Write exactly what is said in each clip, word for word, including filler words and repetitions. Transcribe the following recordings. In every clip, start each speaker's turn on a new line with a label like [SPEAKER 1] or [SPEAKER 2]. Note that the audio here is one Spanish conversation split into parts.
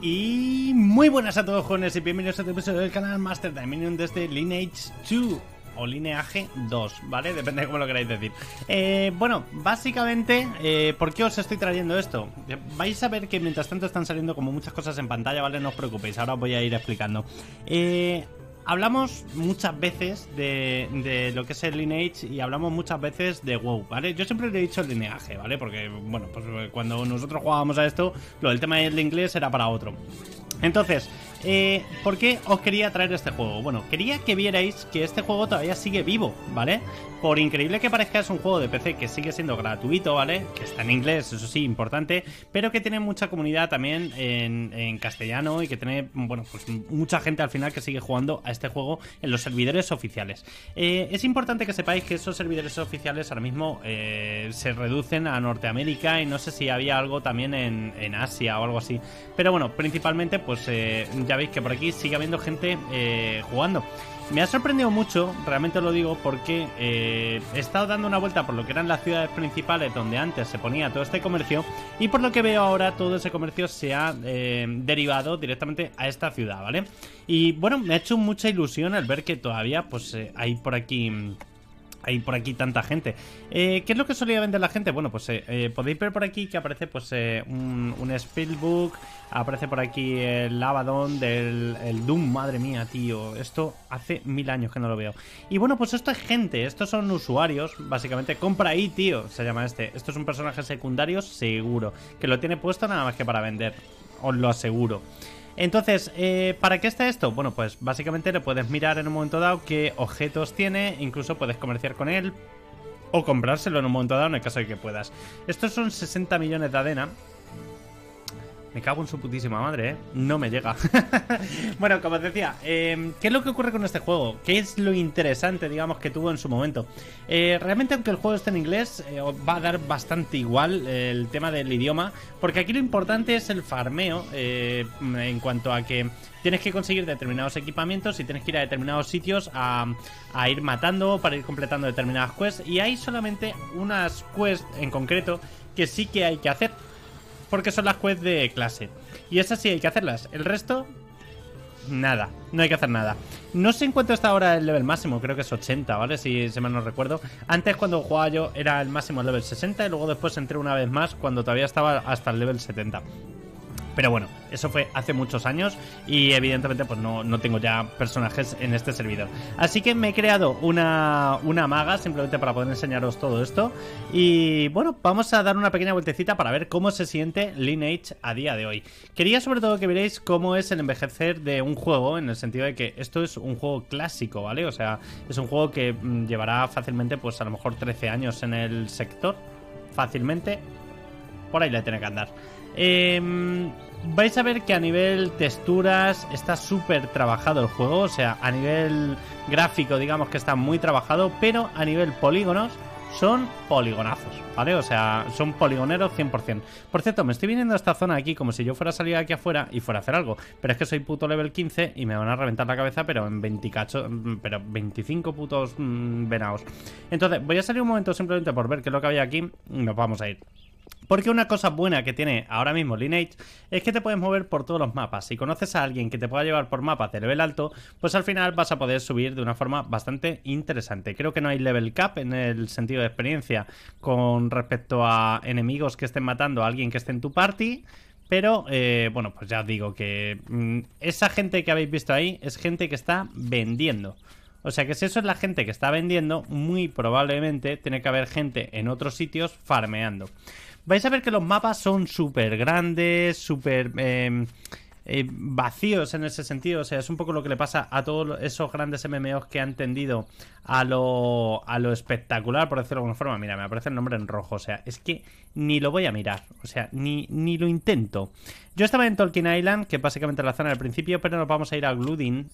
[SPEAKER 1] Y muy buenas a todos, jóvenes, y bienvenidos a este episodio del canal Master Dominion desde Lineage dos o Lineage dos, ¿vale? Depende de cómo lo queráis decir. Eh, bueno, básicamente, eh, ¿por qué os estoy trayendo esto? Vais a ver que mientras tanto están saliendo como muchas cosas en pantalla, ¿vale? No os preocupéis, ahora os voy a ir explicando. Eh... Hablamos muchas veces de, de lo que es el Lineage y hablamos muchas veces de WoW, ¿vale? Yo siempre le he dicho el lineaje, ¿vale? Porque, bueno, pues cuando nosotros jugábamos a esto, lo del tema del inglés era para otro. Entonces, eh, ¿por qué os quería traer este juego? Bueno, quería que vierais que este juego todavía sigue vivo, ¿vale? Por increíble que parezca, es un juego de P C que sigue siendo gratuito, ¿vale? Que está en inglés, eso sí, importante, pero que tiene mucha comunidad también en, en castellano y que tiene, bueno, pues mucha gente al final que sigue jugando a este juego en los servidores oficiales. Eh, es importante que sepáis que esos servidores oficiales ahora mismo eh, se reducen a Norteamérica y no sé si había algo también en, en Asia o algo así. Pero bueno, principalmente, pues eh, ya veis que por aquí sigue habiendo gente eh, jugando. Me ha sorprendido mucho, realmente lo digo, porque eh, he estado dando una vuelta por lo que eran las ciudades principales donde antes se ponía todo este comercio, y por lo que veo ahora todo ese comercio se ha eh, derivado directamente a esta ciudad, ¿vale? Y bueno, me ha hecho mucha ilusión el ver que todavía pues eh, hay por aquí... Hay por aquí tanta gente. Eh, ¿Qué es lo que solía vender la gente? Bueno, pues eh, eh, podéis ver por aquí que aparece pues eh, un, un Spellbook. Aparece por aquí el Abaddon del el Doom. Madre mía, tío. Esto hace mil años que no lo veo. Y bueno, pues esto es gente. Estos son usuarios. Básicamente, compra ahí, tío. Se llama este. Esto es un personaje secundario seguro. Que lo tiene puesto nada más que para vender. Os lo aseguro. Entonces, eh, ¿para qué está esto? Bueno, pues básicamente le puedes mirar en un momento dado qué objetos tiene, incluso puedes comerciar con él o comprárselo en un momento dado en el caso de que puedas. Estos son sesenta millones de adena. Me cago en su putísima madre, ¿eh? No me llega. Bueno, como os decía, eh, ¿qué es lo que ocurre con este juego? ¿Qué es lo interesante, digamos, que tuvo en su momento? Eh, realmente, aunque el juego esté en inglés, eh, os va a dar bastante igual eh, el tema del idioma, porque aquí lo importante es el farmeo, eh, en cuanto a que tienes que conseguir determinados equipamientos y tienes que ir a determinados sitios a, a ir matando para ir completando determinadas quests, y hay solamente unas quests en concreto que sí que hay que hacer, porque son las quests de clase. Y esas sí hay que hacerlas. El resto, nada. No hay que hacer nada. No sé en cuánto está ahora el level máximo. Creo que es ochenta, ¿vale? Si, si mal no recuerdo. Antes, cuando jugaba yo, era el máximo el level sesenta. Y luego después entré una vez más cuando todavía estaba hasta el level setenta. Pero bueno, eso fue hace muchos años y evidentemente pues no, no tengo ya personajes en este servidor. Así que me he creado una, una maga simplemente para poder enseñaros todo esto. Y bueno, vamos a dar una pequeña vueltecita para ver cómo se siente Lineage a día de hoy. Quería sobre todo que veáis cómo es el envejecer de un juego, en el sentido de que esto es un juego clásico, ¿vale? O sea, es un juego que mmm, llevará fácilmente pues a lo mejor trece años en el sector. Fácilmente. Por ahí le tiene que andar. Eh, vais a ver que a nivel texturas está súper trabajado el juego. O sea, a nivel gráfico digamos que está muy trabajado, pero a nivel polígonos son poligonazos, ¿vale? O sea, son poligoneros cien por cien. Por cierto, me estoy viniendo a esta zona aquí como si yo fuera a salir aquí afuera y fuera a hacer algo, pero es que soy puto level quince y me van a reventar la cabeza, pero en veinte cachos, pero veinticinco putos mmm, venados. Entonces, voy a salir un momento simplemente por ver qué es lo que había aquí y nos vamos a ir. Porque una cosa buena que tiene ahora mismo Lineage es que te puedes mover por todos los mapas. Si conoces a alguien que te pueda llevar por mapas de level alto, pues al final vas a poder subir de una forma bastante interesante. Creo que no hay level cap en el sentido de experiencia con respecto a enemigos que estén matando a alguien que esté en tu party. Pero, eh, bueno, pues ya os digo que mmm, esa gente que habéis visto ahí es gente que está vendiendo. O sea que si eso es la gente que está vendiendo, muy probablemente tiene que haber gente en otros sitios farmeando. Vais a ver que los mapas son súper grandes, súper eh, eh, vacíos en ese sentido. O sea, es un poco lo que le pasa a todos esos grandes M M Os que han tendido a lo, a lo espectacular, por decirlo de alguna forma. Mira, me aparece el nombre en rojo. O sea, es que ni lo voy a mirar. O sea, ni, ni lo intento. Yo estaba en Tolkien Island, que básicamente es la zona del principio, pero nos vamos a ir a Gludin,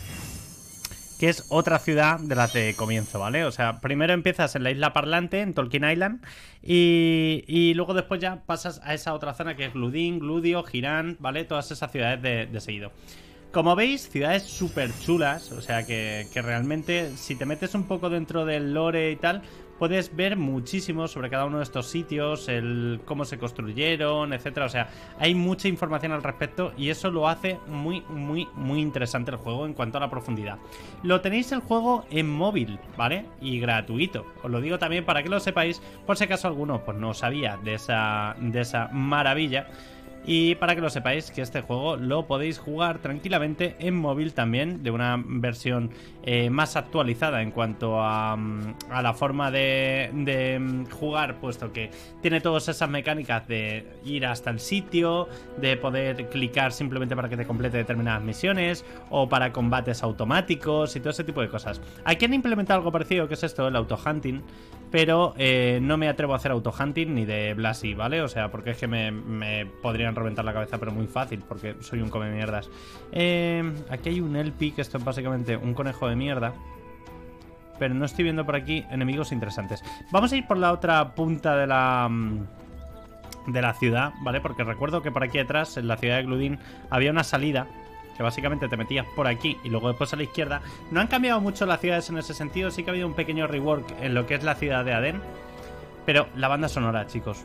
[SPEAKER 1] que es otra ciudad de las de comienzo, ¿vale? O sea, primero empiezas en la isla parlante, en Tolkien Island, y, y luego después ya pasas a esa otra zona que es Gludin, Gludio, Girán, ¿vale? Todas esas ciudades de, de seguido. Como veis, ciudades súper chulas, o sea que, que realmente si te metes un poco dentro del lore y tal, puedes ver muchísimo sobre cada uno de estos sitios, el cómo se construyeron, etcétera. O sea, hay mucha información al respecto y eso lo hace muy, muy, muy interesante el juego en cuanto a la profundidad. Lo tenéis el juego en móvil, ¿vale? Y gratuito. Os lo digo también para que lo sepáis, por si acaso alguno pues no sabía de esa, de esa maravilla. Y para que lo sepáis, que este juego lo podéis jugar tranquilamente en móvil también, de una versión eh, más actualizada en cuanto a, a la forma de, de jugar, puesto que tiene todas esas mecánicas de ir hasta el sitio, de poder clicar simplemente para que te complete determinadas misiones, o para combates automáticos y todo ese tipo de cosas. Aquí han implementado algo parecido, que es esto, el auto-hunting, pero eh, no me atrevo a hacer auto-hunting ni de Blasi, ¿vale? O sea, porque es que me, me podrían reventar la cabeza, pero muy fácil, porque soy un come mierdas. Eh, aquí hay un Elpi, que esto es básicamente un conejo de mierda, pero no estoy viendo por aquí enemigos interesantes. Vamos a ir por la otra punta de la... de la ciudad, ¿vale? Porque recuerdo que por aquí detrás, en la ciudad de Gludin, había una salida que básicamente te metías por aquí y luego después a la izquierda. No han cambiado mucho las ciudades en ese sentido, sí que ha habido un pequeño rework en lo que es la ciudad de Aden. Pero la banda sonora, chicos.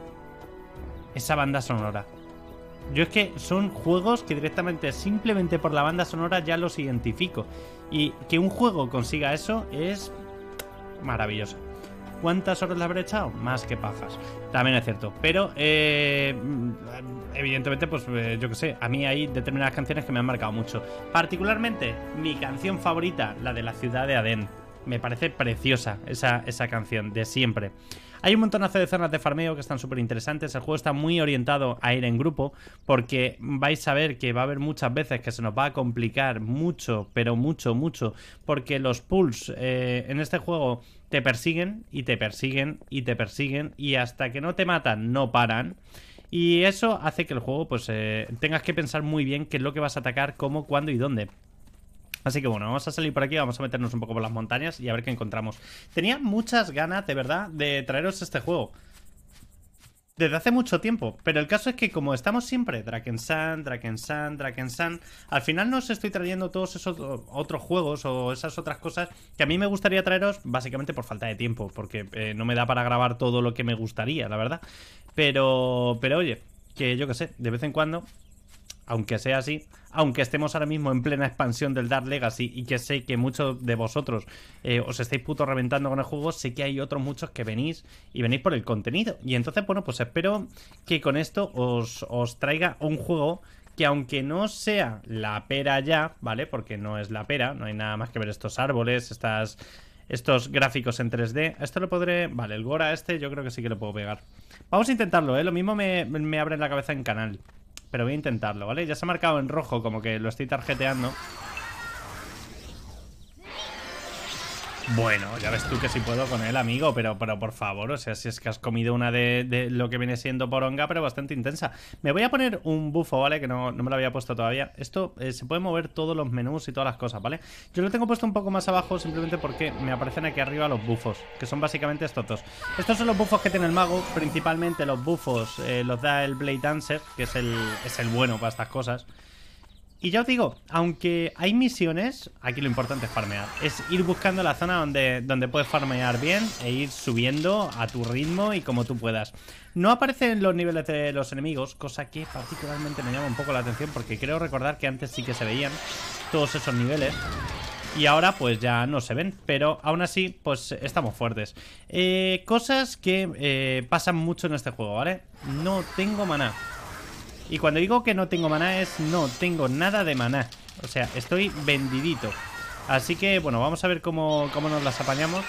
[SPEAKER 1] Esa banda sonora. Yo es que son juegos que directamente, simplemente por la banda sonora ya los identifico. Y que un juego consiga eso es maravilloso. ¿Cuántas horas le habré echado? Más que pajas. También es cierto. Pero, eh, evidentemente, pues eh, yo que sé, a mí hay determinadas canciones que me han marcado mucho. Particularmente, mi canción favorita, la de la ciudad de Aden. Me parece preciosa esa, esa canción, de siempre. Hay un montonazo de zonas de farmeo que están súper interesantes. El juego está muy orientado a ir en grupo, porque vais a ver que va a haber muchas veces que se nos va a complicar mucho, pero mucho, mucho, porque los pulls eh, en este juego te persiguen y te persiguen y te persiguen y hasta que no te matan no paran. Y eso hace que el juego pues eh, tengas que pensar muy bien qué es lo que vas a atacar, cómo, cuándo y dónde. Así que bueno, vamos a salir por aquí, vamos a meternos un poco por las montañas y a ver qué encontramos. Tenía muchas ganas, de verdad, de traeros este juego desde hace mucho tiempo, pero el caso es que como estamos siempre Drakensand, Drakensand, Drakensand, al final no os estoy trayendo todos esos otros juegos o esas otras cosas que a mí me gustaría traeros, básicamente por falta de tiempo, porque eh, no me da para grabar todo lo que me gustaría, la verdad. Pero, pero oye, que yo que sé, de vez en cuando, aunque sea así, aunque estemos ahora mismo en plena expansión del Dark Legacy y que sé que muchos de vosotros eh, os estáis puto reventando con el juego, sé que hay otros muchos que venís y venís por el contenido. Y entonces, bueno, pues espero que con esto os, os traiga un juego que, aunque no sea la pera ya, ¿vale? Porque no es la pera, no hay nada más que ver estos árboles, estas... estos gráficos en tres D. Esto lo podré... Vale, el Gora este yo creo que sí que lo puedo pegar. Vamos a intentarlo, ¿eh? Lo mismo me, me abre en la cabeza en canal, pero voy a intentarlo, ¿vale? Ya se ha marcado en rojo, como que lo estoy tarjeteando. Bueno, ya ves tú que sí puedo con él, amigo, pero, pero por favor, o sea, si es que has comido una de, de lo que viene siendo poronga, pero bastante intensa. Me voy a poner un bufo, ¿vale? Que no, no me lo había puesto todavía. Esto eh, se puede mover todos los menús y todas las cosas, ¿vale? Yo lo tengo puesto un poco más abajo simplemente porque me aparecen aquí arriba los bufos, que son básicamente estos dos. Estos son los bufos que tiene el mago, principalmente los bufos eh, los da el Blade Dancer, que es el, es el bueno para estas cosas. Y ya os digo, aunque hay misiones, aquí lo importante es farmear. Es ir buscando la zona donde, donde puedes farmear bien e ir subiendo a tu ritmo y como tú puedas. No aparecen los niveles de los enemigos, cosa que particularmente me llama un poco la atención, porque creo recordar que antes sí que se veían todos esos niveles. Y ahora pues ya no se ven, pero aún así pues estamos fuertes. eh, Cosas que eh, pasan mucho en este juego, ¿vale? No tengo maná. Y cuando digo que no tengo maná es no tengo nada de maná. O sea, estoy vendidito. Así que, bueno, vamos a ver cómo, cómo nos las apañamos,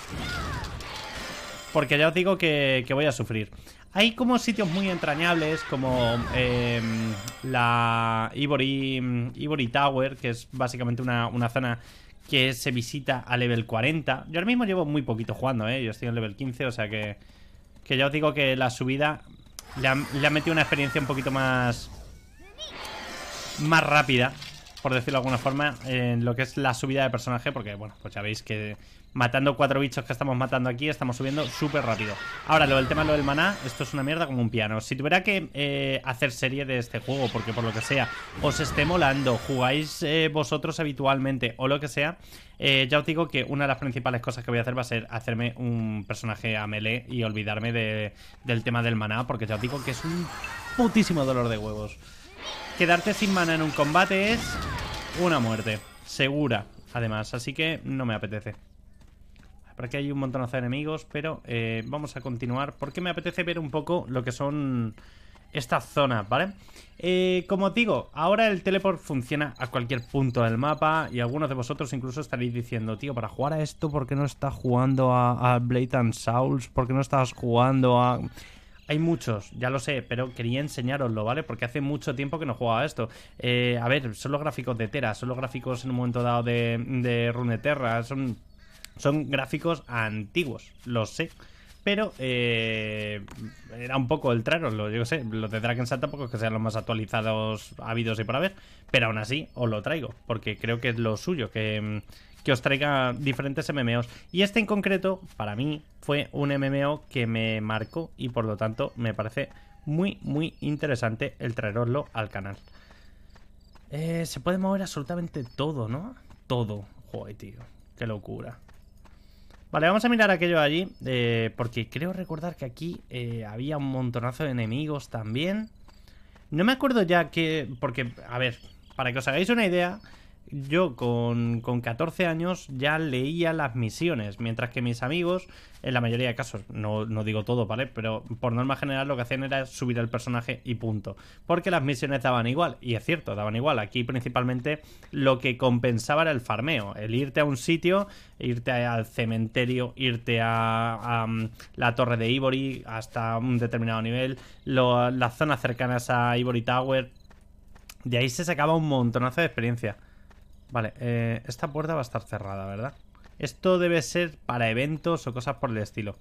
[SPEAKER 1] porque ya os digo que, que voy a sufrir. Hay como sitios muy entrañables, como eh, la Ivory, Ivory Tower, que es básicamente una, una zona que se visita a level cuarenta. Yo ahora mismo llevo muy poquito jugando, ¿eh? Yo estoy en level quince, o sea que, que ya os digo que la subida... Le ha, le ha metido una experiencia un poquito más Más rápida. por decirlo de alguna forma, en lo que es la subida de personaje, porque, bueno, pues ya veis que matando cuatro bichos que estamos matando aquí, estamos subiendo súper rápido. Ahora, lo del tema, lo del maná, esto es una mierda como un piano. Si tuviera que eh, hacer serie de este juego, porque por lo que sea, os esté molando, jugáis eh, vosotros habitualmente o lo que sea, eh, ya os digo que una de las principales cosas que voy a hacer va a ser hacerme un personaje a melee y olvidarme de, del tema del maná, porque ya os digo que es un putísimo dolor de huevos. Quedarte sin maná en un combate es una muerte segura, además, así que no me apetece. Por aquí hay un montonazo de enemigos, pero eh, vamos a continuar porque me apetece ver un poco lo que son estas zonas, ¿vale? Eh, como os digo, ahora el teleport funciona a cualquier punto del mapa y algunos de vosotros incluso estaréis diciendo, tío, para jugar a esto, ¿por qué no estás jugando a, a Blade and Souls? ¿Por qué no estás jugando a...? Hay muchos, ya lo sé, pero quería enseñaroslo, ¿vale? Porque hace mucho tiempo que no jugaba a esto. Eh, a ver, son los gráficos de Tera, son los gráficos en un momento dado de, de Runeterra, son... Son gráficos antiguos, lo sé. Pero eh, era un poco el traeroslo, yo qué sé. Los de Drakensat tampoco es que sean los más actualizados habidos y por haber. Pero aún así os lo traigo, porque creo que es lo suyo, que, que os traiga diferentes M M Os. Y este en concreto, para mí, fue un M M O que me marcó y por lo tanto me parece muy, muy interesante el traeroslo al canal. Eh, se puede mover absolutamente todo, ¿no? Todo. Joder, tío. Qué locura. Vale, vamos a mirar aquello allí, eh, porque creo recordar que aquí eh, había un montonazo de enemigos también. No me acuerdo ya que... Porque, a ver, para que os hagáis una idea, yo con, con catorce años ya leía las misiones, mientras que mis amigos, en la mayoría de casos, no, no digo todo, ¿vale? Pero por norma general lo que hacían era subir el personaje y punto. Porque las misiones daban igual, y es cierto, daban igual. Aquí principalmente lo que compensaba era el farmeo, el irte a un sitio, irte al cementerio, irte a, a la torre de Ivory hasta un determinado nivel, lo, las zonas cercanas a Ivory Tower. De ahí se sacaba un montonazo de experiencia. Vale, eh, esta puerta va a estar cerrada, ¿verdad? Esto debe ser para eventos o cosas por el estilo.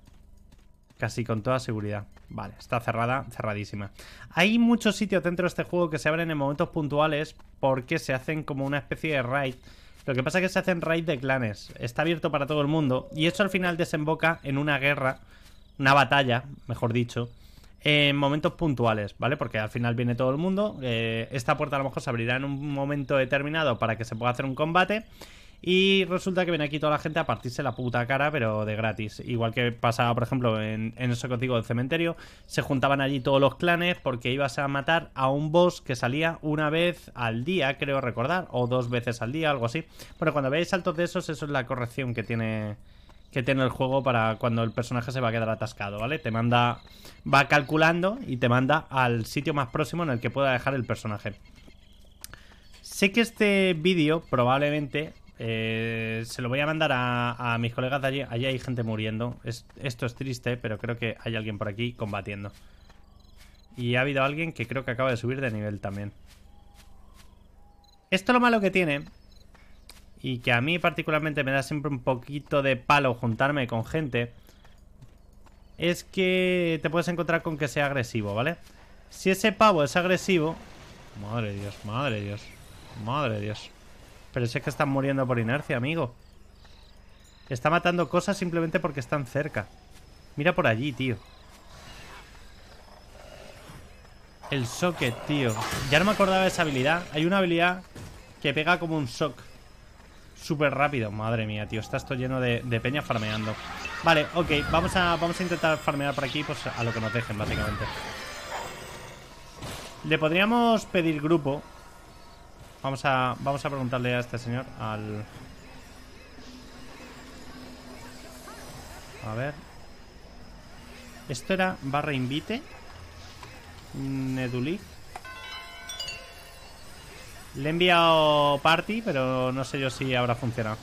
[SPEAKER 1] Casi con toda seguridad. Vale, está cerrada, cerradísima. Hay muchos sitios dentro de este juego que se abren en momentos puntuales porque se hacen como una especie de raid. Lo que pasa es que se hacen raid de clanes. Está abierto para todo el mundo y eso al final desemboca en una guerra, una batalla, mejor dicho, en momentos puntuales, ¿vale? Porque al final viene todo el mundo. eh, Esta puerta a lo mejor se abrirá en un momento determinado para que se pueda hacer un combate. Y resulta que viene aquí toda la gente a partirse la puta cara, pero de gratis. Igual que pasaba, por ejemplo, en, en eso que os digo del cementerio. Se juntaban allí todos los clanes porque ibas a matar a un boss que salía una vez al día, creo recordar. O dos veces al día, algo así. Bueno, cuando veáis saltos de esos, eso es la corrección que tiene... que tiene el juego para cuando el personaje se va a quedar atascado, ¿vale? Te manda... va calculando y te manda al sitio más próximo en el que pueda dejar el personaje. Sé que este vídeo probablemente eh, se lo voy a mandar a, a mis colegas de allí. Allí hay gente muriendo. Es, esto es triste, pero creo que hay alguien por aquí combatiendo. Y ha habido alguien que creo que acaba de subir de nivel también. Esto lo malo que tiene... y que a mí particularmente me da siempre un poquito de palo juntarme con gente, es que te puedes encontrar con que sea agresivo, ¿vale? Si ese pavo es agresivo... Madre de Dios, madre de Dios, madre de Dios. Pero si es que están muriendo por inercia, amigo. Está matando cosas simplemente porque están cerca. Mira por allí, tío. El socket, tío. Ya no me acordaba de esa habilidad. Hay una habilidad que pega como un shock súper rápido. Madre mía, tío. Está esto lleno de, de peña farmeando. Vale, ok. Vamos a, vamos a intentar farmear por aquí, pues a lo que nos dejen, básicamente. Le podríamos pedir grupo. Vamos a, vamos a preguntarle a este señor. Al... A ver. Esto era barra invite. Nedulik. Le he enviado party, pero no sé yo si habrá funcionado.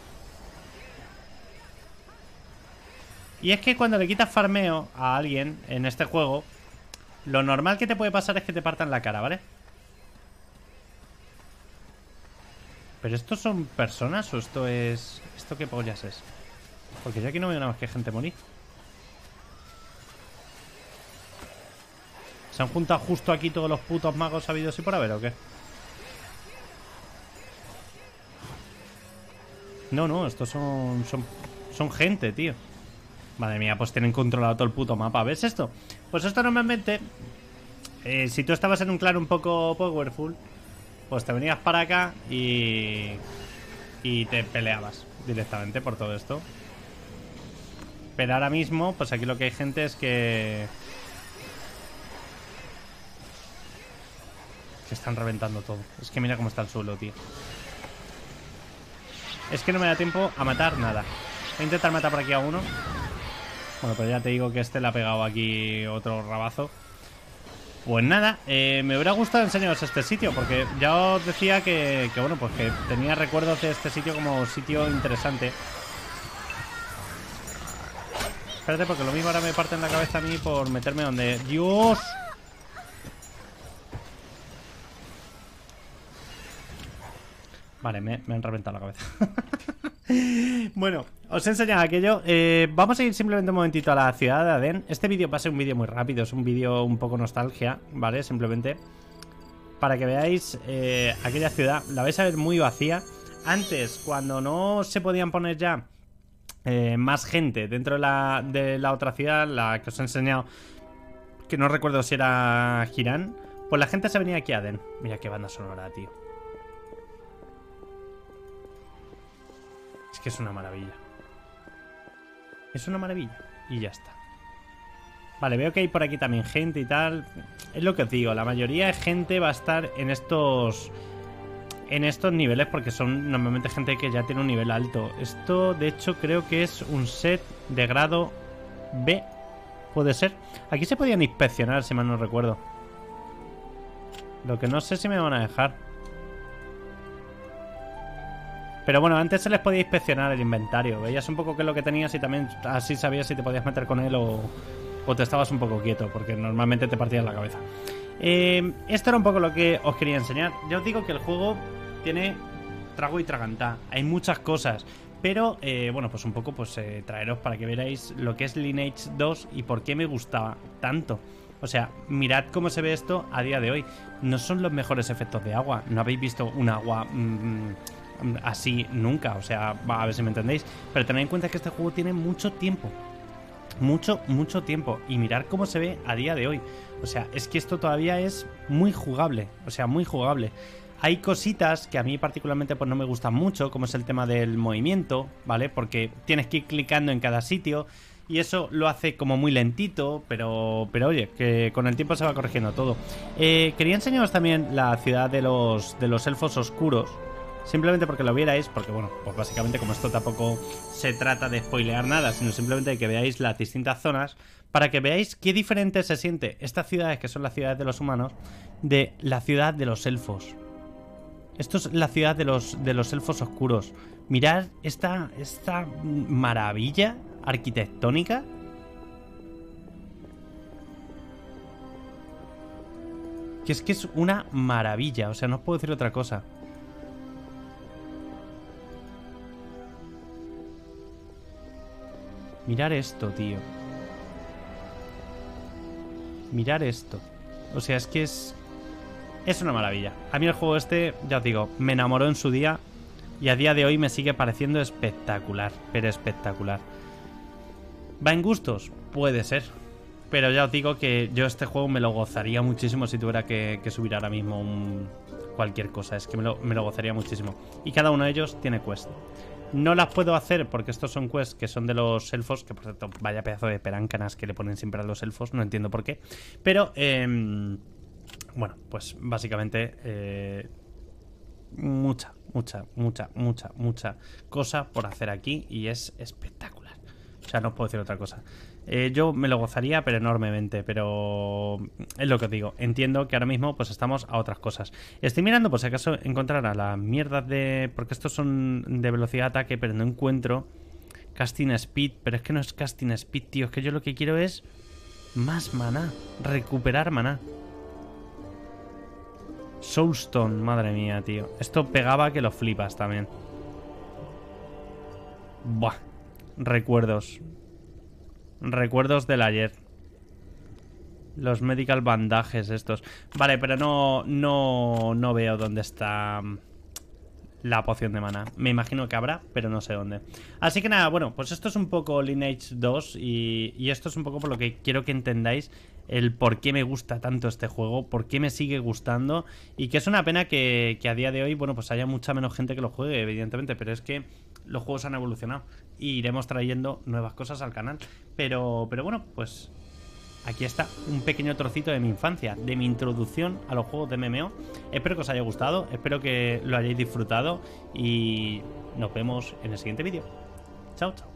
[SPEAKER 1] Y es que cuando le quitas farmeo a alguien en este juego, lo normal que te puede pasar es que te partan la cara, ¿vale? ¿Pero estos son personas o esto es... ¿Esto qué pollas es? Porque yo aquí no veo nada más que gente morir. ¿Se han juntado justo aquí todos los putos magos habidos y por haber o qué? No, no, estos son, son, son gente, tío. Madre mía, pues tienen controlado todo el puto mapa. ¿Ves esto? Pues esto normalmente, eh, si tú estabas en un clan un poco powerful, pues te venías para acá y... y te peleabas directamente por todo esto. Pero ahora mismo, pues aquí lo que hay gente es que... que están reventando todo. Es que mira cómo está el suelo, tío. Es que no me da tiempo a matar nada. Voy a intentar matar por aquí a uno. Bueno, pues ya te digo que este le ha pegado aquí otro rabazo. Pues nada, eh, me hubiera gustado enseñaros este sitio, porque ya os decía que, que, bueno, pues que tenía recuerdos de este sitio como sitio interesante. Espérate, porque lo mismo ahora me parte en la cabeza a mí por meterme donde... ¡Dios! Vale, me, me han reventado la cabeza. Bueno, os he enseñado aquello. eh, Vamos a ir simplemente un momentito a la ciudad de Aden. Este vídeo va a ser un vídeo muy rápido. Es un vídeo un poco nostalgia, ¿vale? Simplemente para que veáis eh, aquella ciudad. La vais a ver muy vacía. Antes, cuando no se podían poner ya eh, más gente dentro de la, de la otra ciudad, la que os he enseñado, que no recuerdo si era Girán, pues la gente se venía aquí a Aden. Mira qué banda sonora, tío. Es que es una maravilla. Es una maravilla. Y ya está. Vale, veo que hay por aquí también gente y tal. Es lo que os digo, la mayoría de gente va a estar en estos... en estos niveles, porque son normalmente gente que ya tiene un nivel alto. Esto, de hecho, creo que es un set de grado B. Puede ser. Aquí se podían inspeccionar, si mal no recuerdo. Lo que no sé si me van a dejar. Pero bueno, antes se les podía inspeccionar el inventario. Veías un poco qué es lo que tenías y también así sabías si te podías meter con él o, o te estabas un poco quieto, porque normalmente te partías la cabeza. Eh, esto era un poco lo que os quería enseñar. Ya os digo que el juego tiene trago y tragantá. Hay muchas cosas. Pero, eh, bueno, pues un poco pues eh, traeros para que veáis lo que es Lineage dos y por qué me gustaba tanto. O sea, mirad cómo se ve esto a día de hoy. No son los mejores efectos de agua. No habéis visto un agua... Mmm, así nunca, o sea, a ver si me entendéis. Pero tened en cuenta que este juego tiene mucho tiempo. Mucho, mucho tiempo. Y mirad cómo se ve a día de hoy. O sea, es que esto todavía es muy jugable. O sea, muy jugable. Hay cositas que a mí particularmente pues no me gustan mucho, como es el tema del movimiento, ¿vale? Porque tienes que ir clicando en cada sitio y eso lo hace como muy lentito, pero, pero oye, que con el tiempo se va corrigiendo todo. Eh, quería enseñaros también la ciudad de los, de los elfos oscuros. Simplemente porque lo vierais, porque bueno, pues básicamente como esto tampoco se trata de spoilear nada, sino simplemente de que veáis las distintas zonas, para que veáis qué diferente se siente estas ciudades, que son las ciudades de los humanos, de la ciudad de los elfos. Esto es la ciudad de los, de los elfos oscuros. Mirad esta, esta maravilla arquitectónica. Que es que es una maravilla, o sea, no os puedo decir otra cosa. Mirar esto, tío. Mirar esto. O sea, es que es... es una maravilla. A mí el juego este, ya os digo, me enamoró en su día. Y a día de hoy me sigue pareciendo espectacular. Pero espectacular. ¿Va en gustos? Puede ser. Pero ya os digo que yo este juego me lo gozaría muchísimo si tuviera que, que subir ahora mismo un... cualquier cosa. Es que me lo, me lo gozaría muchísimo. Y cada uno de ellos tiene quest. No las puedo hacer porque estos son quests que son de los elfos, que por cierto, vaya pedazo de peráncanas que le ponen siempre a los elfos, no entiendo por qué. Pero, eh, bueno, pues básicamente eh, mucha, mucha, mucha, mucha, mucha cosa por hacer aquí y es espectacular. O sea, no os puedo decir otra cosa. Eh, yo me lo gozaría, pero enormemente. Pero es lo que os digo. Entiendo que ahora mismo pues estamos a otras cosas. Estoy mirando por si acaso encontrar a las mierdas de... porque estos son de velocidad de ataque, pero no encuentro casting speed. Pero es que no es casting speed, tío. Es que yo lo que quiero es más maná. Recuperar maná. Soulstone, madre mía, tío. Esto pegaba que lo flipas también. Buah. Recuerdos. Recuerdos del ayer. Los medical bandajes estos. Vale, pero no, no, no veo dónde está la poción de mana. Me imagino que habrá, pero no sé dónde. Así que nada, bueno, pues esto es un poco Lineage dos y, y esto es un poco por lo que quiero que entendáis el por qué me gusta tanto este juego, por qué me sigue gustando y que es una pena que, que a día de hoy, bueno, pues haya mucha menos gente que lo juegue, evidentemente, pero es que los juegos han evolucionado y iremos trayendo nuevas cosas al canal. Pero, pero bueno, pues aquí está un pequeño trocito de mi infancia, de mi introducción a los juegos de M M O. Espero que os haya gustado, espero que lo hayáis disfrutado y nos vemos en el siguiente vídeo. Chao, chao.